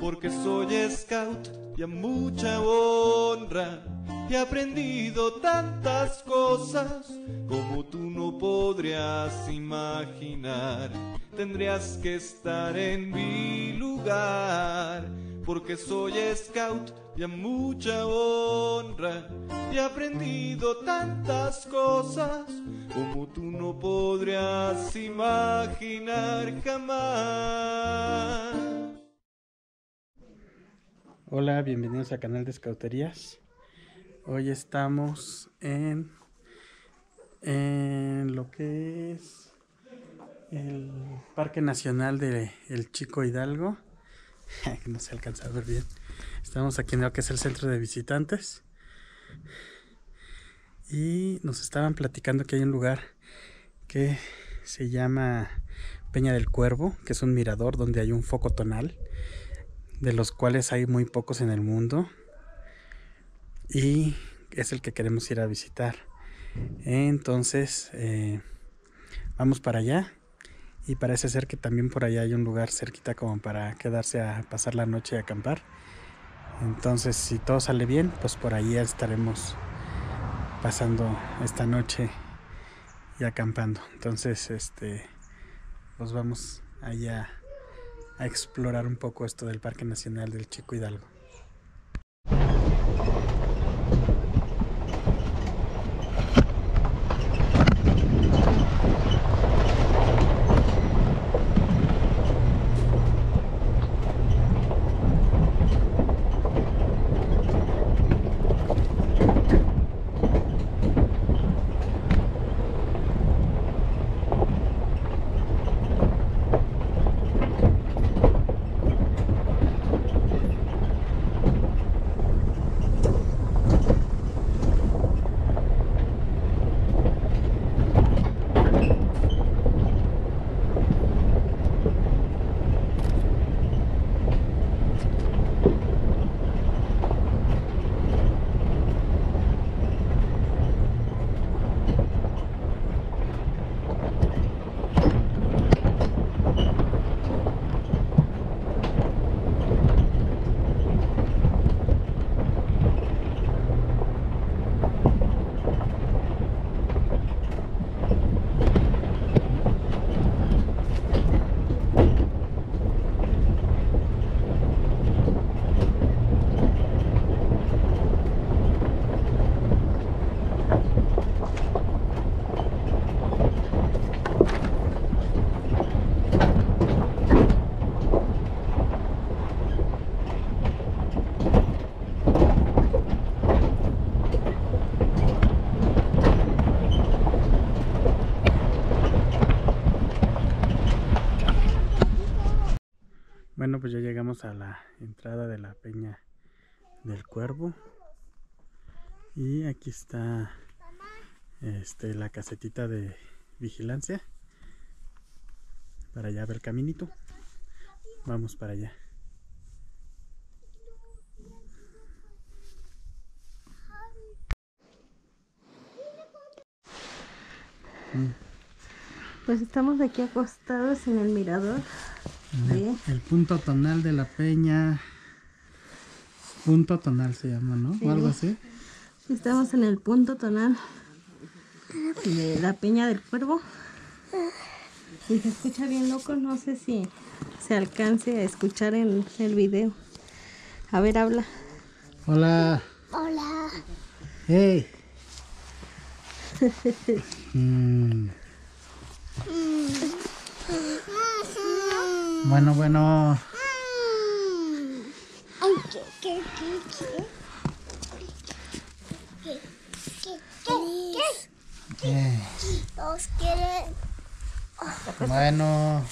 porque soy scout y a mucha honra he aprendido tantas cosas como tú no podrías imaginar. Tendrías que estar en mi lugar, porque soy scout y a mucha honra he aprendido tantas cosas como tú no podrías imaginar jamás. Hola, bienvenidos al canal de Scouterías. Hoy estamos en lo que es el Parque Nacional de El Chico Hidalgo. No se alcanza a ver bien. Estamos aquí en lo que es el centro de visitantes. Y nos estaban platicando que hay un lugar que se llama Peña del Cuervo, que es un mirador donde hay un foco tonal, de los cuales hay muy pocos en el mundo, y es el que queremos ir a visitar. Entonces vamos para allá, y parece ser que también por allá hay un lugar cerquita como para quedarse a pasar la noche y acampar. Entonces, si todo sale bien, pues por ahí estaremos pasando esta noche y acampando. Entonces pues vamos allá a explorar un poco esto del Parque Nacional del Chico Hidalgo. Bueno, pues ya llegamos a la entrada de la Peña del Cuervo, y aquí está la casetita de vigilancia para allá ver el caminito. Vamos para allá. Pues estamos aquí acostados en el mirador. El punto tonal de la peña. Punto tonal se llama, ¿no? Sí. O algo así. Estamos en el punto tonal de la Peña del Cuervo. Y se escucha bien loco, no sé si se alcance a escuchar en el video. A ver, habla. Hola. Hola. Hey. Bueno. Ay, ¿qué? Los quieren. Bueno.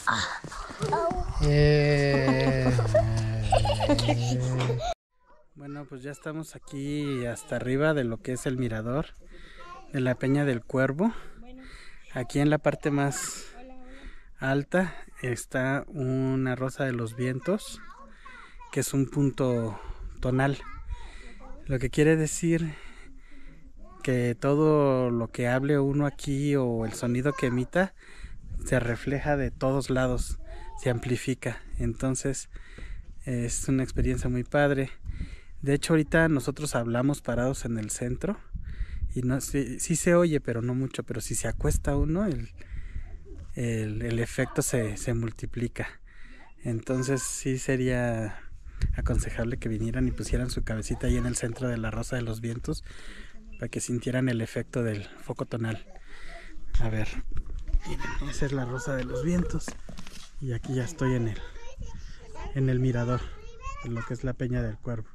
Bueno, pues ya estamos aquí hasta arriba de lo que es el mirador de la Peña del Cuervo. Aquí en la parte más alta está una rosa de los vientos, que es un punto tonal, lo que quiere decir que todo lo que hable uno aquí o el sonido que emita se refleja de todos lados, se amplifica. Entonces Es una experiencia muy padre. De hecho, ahorita nosotros hablamos parados en el centro y no sí se oye, pero no mucho. Pero si se acuesta uno, el efecto se multiplica. Entonces sí sería aconsejable que vinieran y pusieran su cabecita ahí en el centro de la Rosa de los Vientos para que sintieran el efecto del foco tonal. A ver, miren, esa es la Rosa de los Vientos y aquí ya estoy en el mirador, en lo que es la Peña del Cuervo.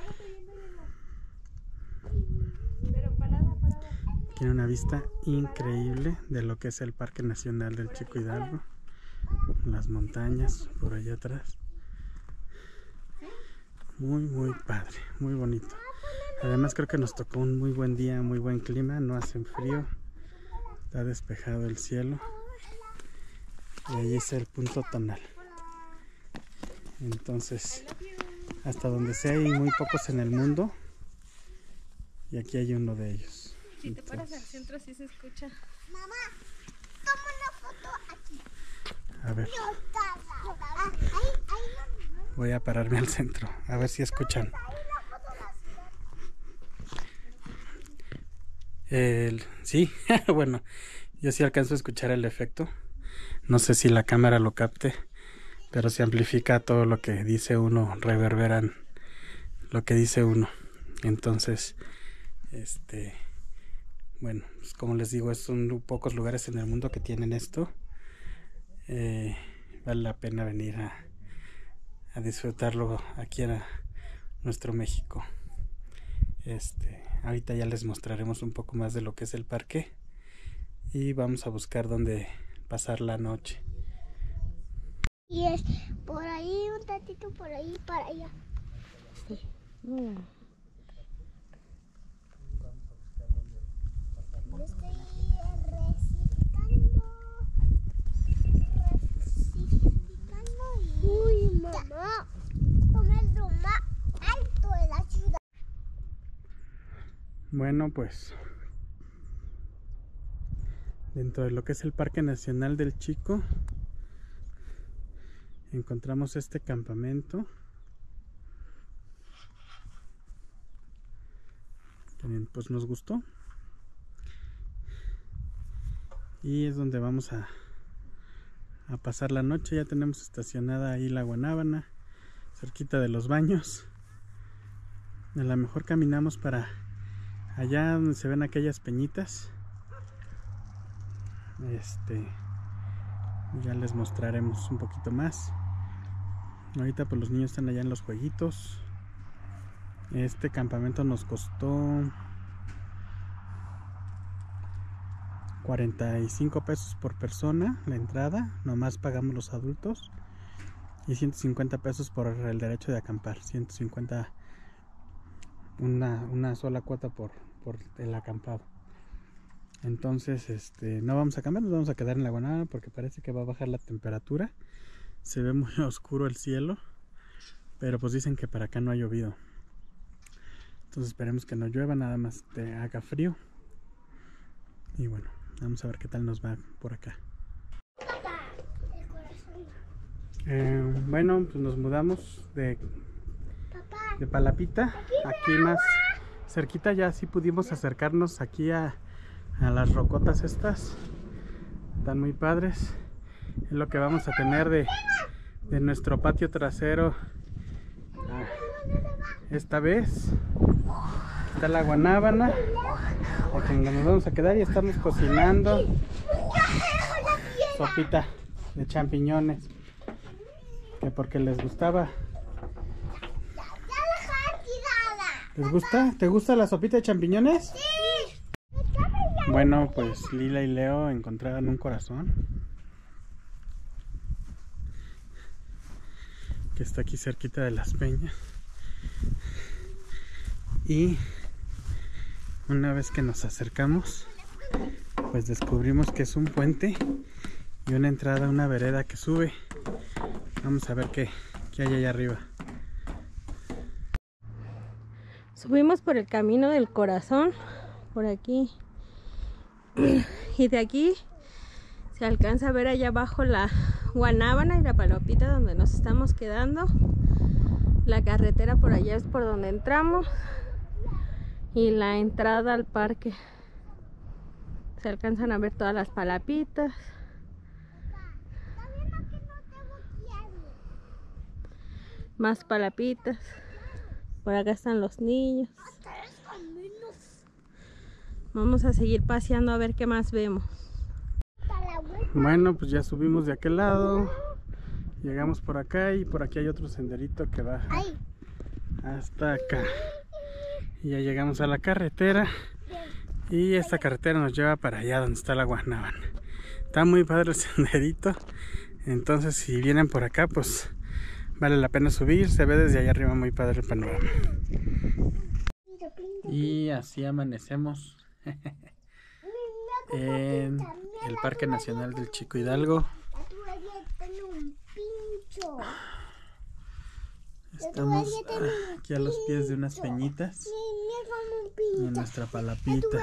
Tiene una vista increíble de lo que es el Parque Nacional del Chico Hidalgo, las montañas por allá atrás. Muy padre, muy bonito. Además creo que nos tocó un muy buen día, muy buen clima, no hace frío, está despejado el cielo y ahí es el punto tonal. Entonces, hasta donde sea hay muy pocos en el mundo y aquí hay uno de ellos. Si te paras al centro sí se escucha. Mamá, toma una foto aquí. A ver, voy a pararme al centro, a ver si escuchan. Sí, bueno, yo sí alcanzo a escuchar el efecto. No sé si la cámara lo capte, pero se amplifica todo lo que dice uno, reverberan lo que dice uno. Entonces, bueno, pues como les digo, son pocos lugares en el mundo que tienen esto. Vale la pena venir a disfrutarlo aquí a nuestro México. Ahorita ya les mostraremos un poco más de lo que es el parque y vamos a buscar dónde pasar la noche. Y es por ahí, un tantito por ahí, para allá. Sí. Estoy rectificando y... Uy, mamá, toma el lo más alto de la ciudad. Bueno, pues dentro de lo que es el Parque Nacional del Chico encontramos este campamento que pues nos gustó y es donde vamos a pasar la noche. Ya tenemos estacionada ahí la Guanábana cerquita de los baños. A lo mejor caminamos para allá donde se ven aquellas peñitas. Ya les mostraremos un poquito más. Ahorita pues los niños están allá en los jueguitos. Este campamento nos costó 45 pesos por persona la entrada, nomás pagamos los adultos, y 150 pesos por el derecho de acampar. 150 una sola cuota por el acampado. Entonces no vamos a cambiar, nos vamos a quedar en la Guanábana porque parece que va a bajar la temperatura. Se ve muy oscuro el cielo, pero pues dicen que para acá no ha llovido, entonces esperemos que no llueva, nada más te haga frío. Y bueno, vamos a ver qué tal nos va por acá. Bueno, pues nos mudamos de Palapita, aquí más cerquita. Ya sí pudimos acercarnos aquí a las rocotas estas, están muy padres. Es lo que vamos a tener de nuestro patio trasero esta vez. Está la Guanábana, aquí nos vamos a quedar y estamos cocinando sopita de champiñones, que porque les gustaba. ¿Les gusta? ¿Te gusta la sopita de champiñones? Sí. Bueno, pues Lila y Leo encontraron un corazón que está aquí cerquita de las peñas, y una vez que nos acercamos pues descubrimos que es un puente y una entrada a una vereda que sube. Vamos a ver qué hay allá arriba. Subimos por el camino del corazón, por aquí, y de aquí se alcanza a ver allá abajo la Guanábana y la Palopita donde nos estamos quedando. La carretera por allá es por donde entramos y la entrada al parque. Se alcanzan a ver todas las palapitas. Más palapitas. Por acá están los niños. Vamos a seguir paseando a ver qué más vemos. Bueno, pues ya subimos de aquel lado. Llegamos por acá y por aquí hay otro senderito que baja hasta acá. Y ya llegamos a la carretera. Y esta carretera nos lleva para allá donde está la Guanábana. Está muy padre el senderito. Entonces si vienen por acá, pues vale la pena subir. Se ve desde allá arriba muy padre el panorama. Y así amanecemos en el Parque Nacional del Chico Hidalgo. Estamos aquí a los pies de unas peñitas, en nuestra palapita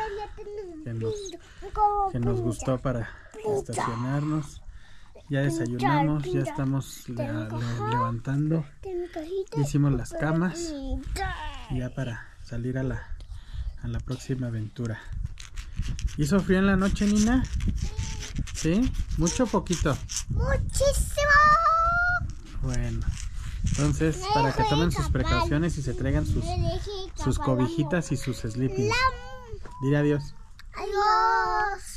que nos gustó para estacionarnos. Ya desayunamos, ya estamos levantando, hicimos las camas ya para salir a la próxima aventura. ¿Hizo frío en la noche, Nina? ¿Sí? ¿Mucho o poquito? Muchísimo. Bueno, entonces para que tomen sus precauciones y se traigan sus cobijitas y sus sleepings. Dile adiós. Adiós.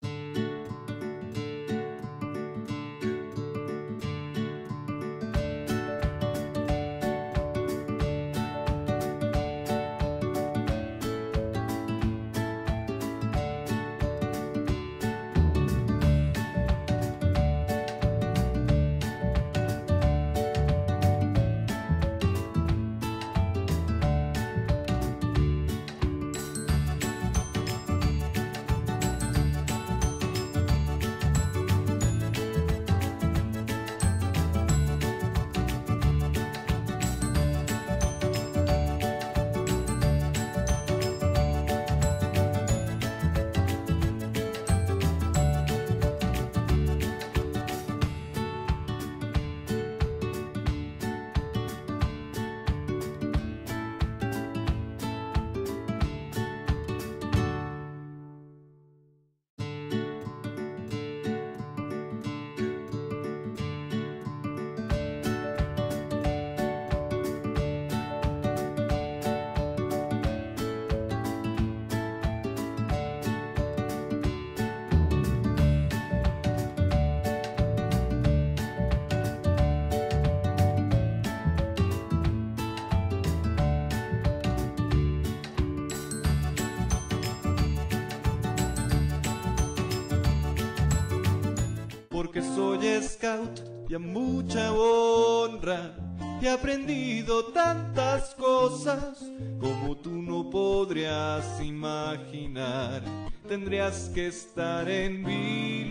Porque soy scout y a mucha honra he aprendido tantas cosas como tú no podrías imaginar. Tendrías que estar en mi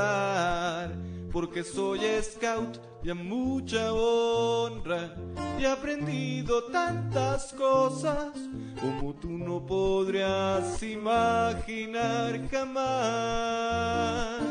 lugar. Porque soy scout y a mucha honra he aprendido tantas cosas como tú no podrías imaginar jamás.